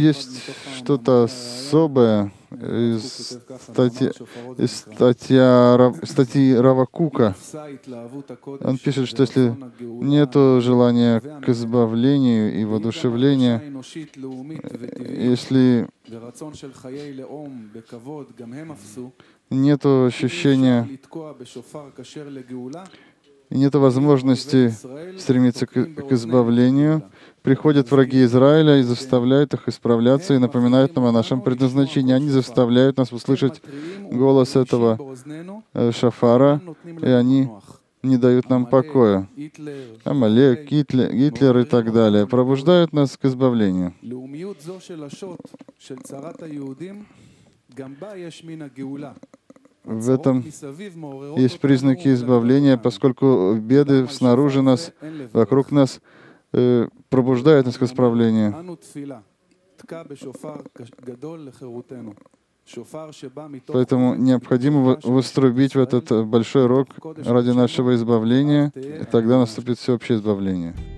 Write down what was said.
есть что-то особое из статьи Рава Кука. Он пишет, что если нет желания к избавлению и воодушевлению, если нет ощущения, нет возможности стремиться к избавлению, приходят враги Израиля и заставляют их исправляться и напоминают нам о нашем предназначении. Они заставляют нас услышать голос этого шафара, и они не дают нам покоя. Амалек, Гитлер и так далее пробуждают нас к избавлению. В этом есть признаки избавления, поскольку беды снаружи нас, вокруг нас, пробуждают нас к исправлению. Поэтому необходимо вострубить в этот большой рог ради нашего избавления, и тогда наступит всеобщее избавление.